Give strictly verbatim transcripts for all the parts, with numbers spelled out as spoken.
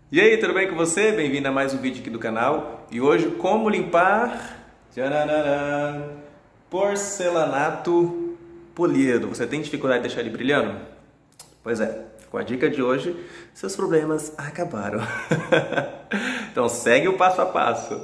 E aí, tudo bem com você? Bem-vindo a mais um vídeo aqui do canal. E hoje, como limpar tchananã, porcelanato polido. Você tem dificuldade de deixar ele brilhando? Pois é, com a dica de hoje, seus problemas acabaram. Então segue o passo a passo.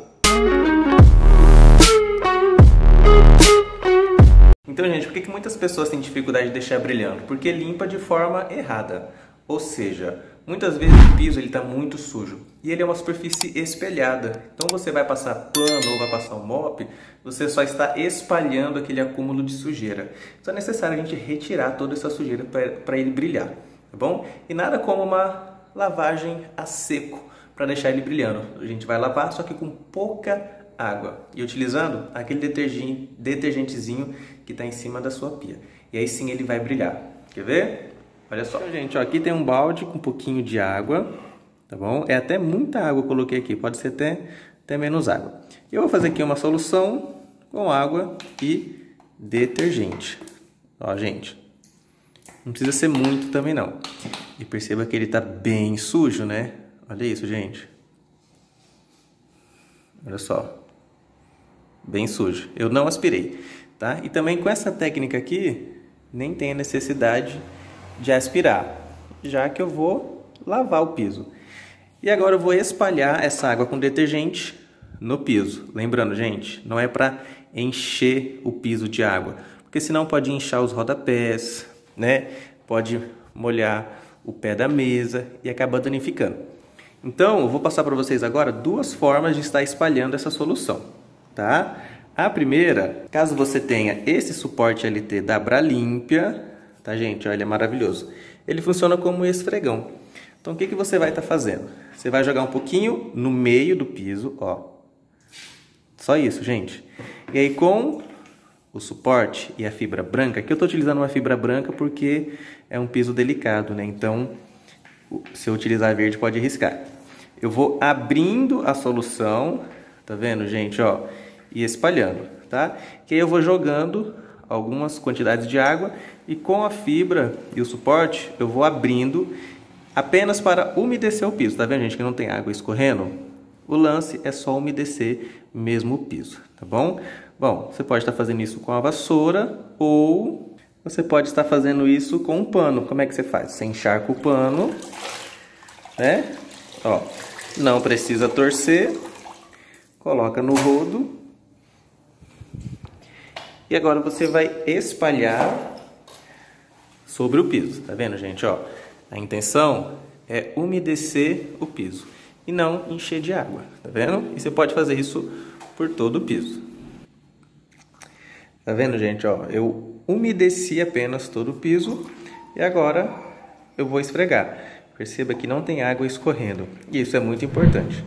Então, gente, por que que muitas pessoas têm dificuldade de deixar brilhando? Porque limpa de forma errada. Ou seja, muitas vezes o piso está muito sujo e ele é uma superfície espelhada. Então você vai passar pano ou vai passar um mop, você só está espalhando aquele acúmulo de sujeira. Então é necessário a gente retirar toda essa sujeira para ele brilhar, tá bom? E nada como uma lavagem a seco para deixar ele brilhando. A gente vai lavar, só que com pouca água e utilizando aquele detergente, detergentezinho que está em cima da sua pia. E aí sim ele vai brilhar. Quer ver? Olha só, então, gente, ó, aqui tem um balde com um pouquinho de água, tá bom? É até muita água que eu coloquei aqui, pode ser até, até menos água. Eu vou fazer aqui uma solução com água e detergente. Ó, gente, não precisa ser muito também não. E perceba que ele tá bem sujo, né? Olha isso, gente. Olha só, bem sujo. Eu não aspirei, tá? E também com essa técnica aqui, nem tem a necessidade de aspirar, já que eu vou lavar o piso. E agora eu vou espalhar essa água com detergente no piso. Lembrando, gente, não é para encher o piso de água, porque senão pode inchar os rodapés, né? Pode molhar o pé da mesa e acabar danificando. Então, eu vou passar para vocês agora duas formas de estar espalhando essa solução, tá? A primeira, caso você tenha esse suporte L T da Bralimpia, tá, gente? Olha, ele é maravilhoso. Ele funciona como esfregão. Então, o que que você vai estar fazendo? Você vai jogar um pouquinho no meio do piso, ó. Só isso, gente. E aí, com o suporte e a fibra branca, aqui eu estou utilizando uma fibra branca porque é um piso delicado, né? Então, se eu utilizar verde, pode arriscar. Eu vou abrindo a solução, tá vendo, gente? Ó, e espalhando, tá? Que aí eu vou jogando algumas quantidades de água e com a fibra e o suporte eu vou abrindo apenas para umedecer o piso. Tá vendo, gente, que não tem água escorrendo? O lance é só umedecer mesmo o piso, tá bom? Bom, você pode estar fazendo isso com a vassoura ou você pode estar fazendo isso com um pano. Como é que você faz? Você encharca o pano, né? Ó, não precisa torcer, coloca no rodo. E agora você vai espalhar sobre o piso, tá vendo, gente? Ó, a intenção é umedecer o piso e não encher de água, tá vendo? E você pode fazer isso por todo o piso. Tá vendo, gente? Ó, eu umedeci apenas todo o piso e agora eu vou esfregar. Perceba que não tem água escorrendo e isso é muito importante.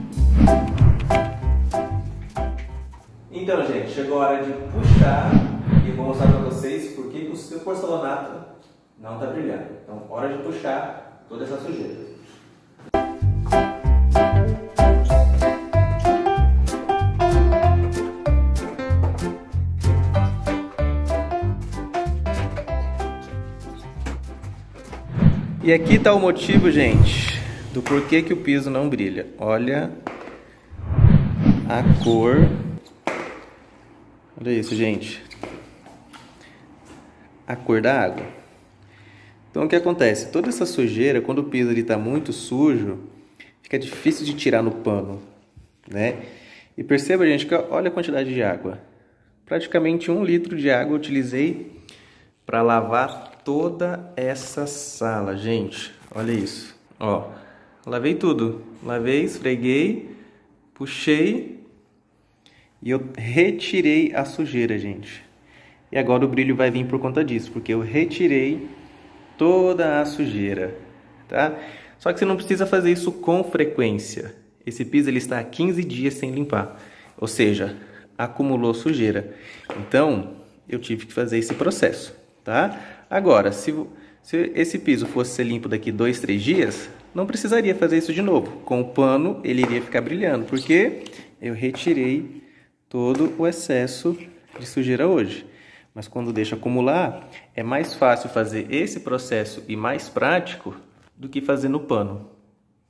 Então, gente, chegou a hora de puxar e eu vou mostrar para vocês por que o seu porcelanato não está brilhando. Então, hora de puxar toda essa sujeira. E aqui está o motivo, gente, do porquê que o piso não brilha. Olha a cor. Olha isso, gente. A cor da água. Então, o que acontece? Toda essa sujeira, quando o piso está muito sujo, fica difícil de tirar no pano, né? E perceba, gente, que olha a quantidade de água. Praticamente um litro de água eu utilizei para lavar toda essa sala, gente. Olha isso. Ó, lavei tudo. Lavei, esfreguei, puxei. E eu retirei a sujeira, gente. E agora o brilho vai vir por conta disso, porque eu retirei toda a sujeira, tá? Só que você não precisa fazer isso com frequência. Esse piso ele está há quinze dias sem limpar, ou seja, acumulou sujeira. Então, eu tive que fazer esse processo, tá? Agora, se, se esse piso fosse ser limpo daqui dois, três dias, não precisaria fazer isso de novo. Com o pano, ele iria ficar brilhando, porque eu retirei todo o excesso de sujeira hoje. Mas quando deixa acumular, é mais fácil fazer esse processo e mais prático do que fazer no pano.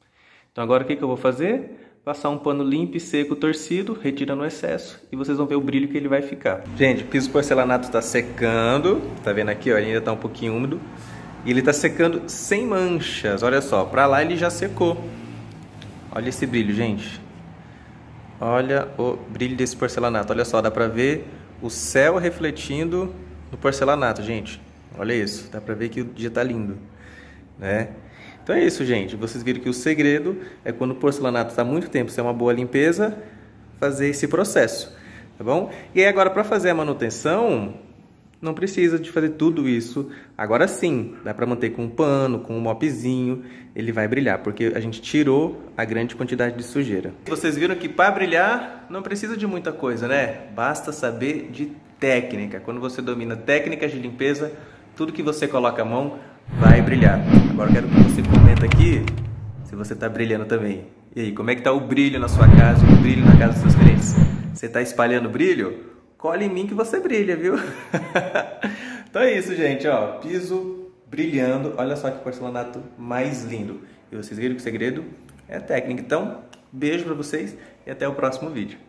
Então agora o que, que eu vou fazer? Passar um pano limpo e seco torcido, retirando o excesso, e vocês vão ver o brilho que ele vai ficar. Gente, o piso porcelanato está secando, tá vendo aqui, ó, ele ainda está um pouquinho úmido. E ele está secando sem manchas, olha só, para lá ele já secou. Olha esse brilho, gente. Olha o brilho desse porcelanato, olha só, dá para ver o céu refletindo no porcelanato, gente. Olha isso, dá para ver que o dia tá lindo, né? Então é isso, gente. Vocês viram que o segredo é quando o porcelanato está muito tempo sem uma boa limpeza, fazer esse processo, tá bom? E aí agora para fazer a manutenção, não precisa de fazer tudo isso. Agora sim, dá para manter com um pano, com um mopzinho, ele vai brilhar, porque a gente tirou a grande quantidade de sujeira. Vocês viram que para brilhar não precisa de muita coisa, né? Basta saber de técnica. Quando você domina técnicas de limpeza, tudo que você coloca a mão vai brilhar. Agora eu quero que você comenta aqui se você está brilhando também. E aí, como é que está o brilho na sua casa, o brilho na casa dos seus clientes? Você está espalhando brilho? Cola em mim que você brilha, viu? Então é isso, gente, ó, piso brilhando. Olha só que porcelanato mais lindo. E vocês viram que o segredo é técnica. Então, beijo para vocês e até o próximo vídeo.